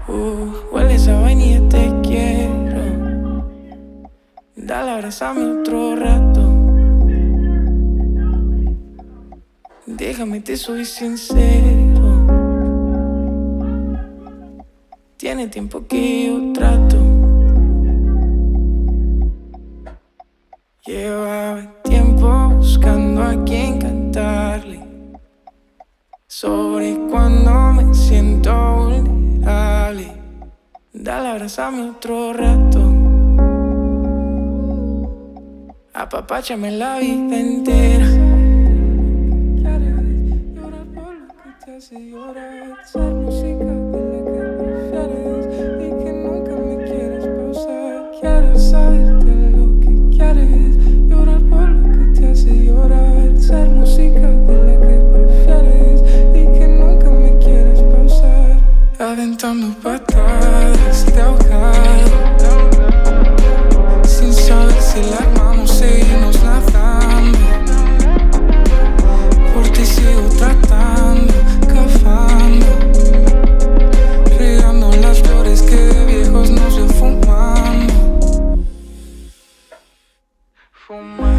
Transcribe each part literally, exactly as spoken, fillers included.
Uh, huele esa vainilla, te quiero. Dale, abrázame otro rato. Déjame, te soy sincero. Tiene tiempo que yo trato. Llevaba tiempo buscando a quien cantarle sobre cuando me siento vulnerable. Dale, abrázame otro rato. Apapáchame la vida entera. Llorar por lo que te hace llorar. Ser música de la que prefieres y que nunca me quieres pausar. Quiero saberte lo que quieres. Llorar por lo que te hace llorar. Ser música de la que prefieres y que nunca me quieres pausar. Aventando patadas de ahogado, sin saber si la armamos, seguimos nadando. Por ti sigo tratando, cavando, regando las flores que de viejos nos veo fumando. Fumando.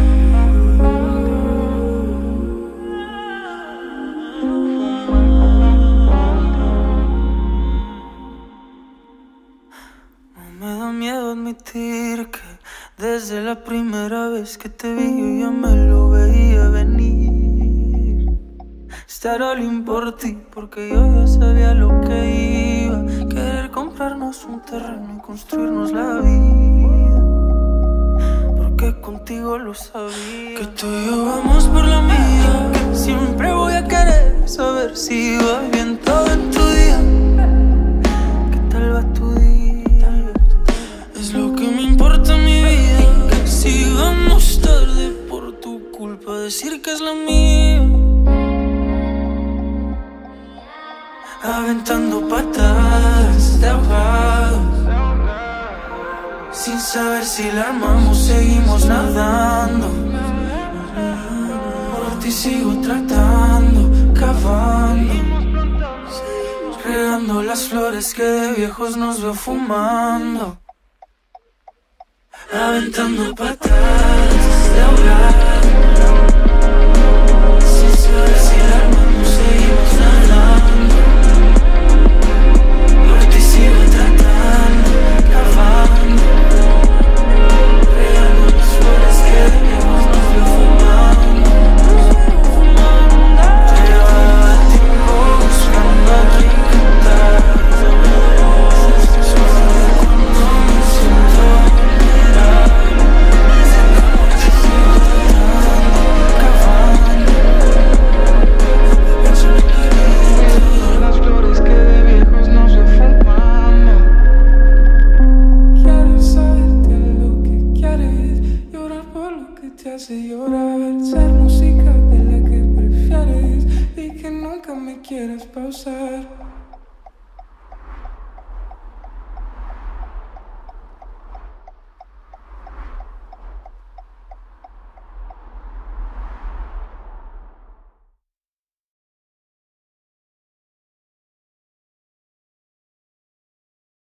Me da miedo admitir que desde la primera vez que te vi yo ya me lo veía venir. Estar all in por ti, porque yo ya sabía lo que iba. Querer comprarnos un terreno y construirnos la vida, porque contigo lo sabía. Que tú y yo vamos por la mía, que siempre voy a querer saber si va bien todo en tu día. ¿Qué tal va tu día? Es lo que me importa en mi vida. Que si vamos tarde por tu culpa, decir que es la mía. Aventando patadas de ahogado, sin saber si la armamos, seguimos nadando. Por ti sigo tratando, cavando, regando las flores que de viejos nos veo fumando. Aventando patadas de ahogado, sin saber si la armamos, seguimos nadando. Por ti sigo tratando, cavando, regando las flores que de viejos nos veo fumando. Llevaba tiempo buscando a quien cantar sobre cuando me siento vulnerable. Las flores que de viejos nos veo fumando. Quiero saberte lo que quieres. Llorar por lo que te hace llorar. Ser música de la que prefieres y que nunca me quieres pausar.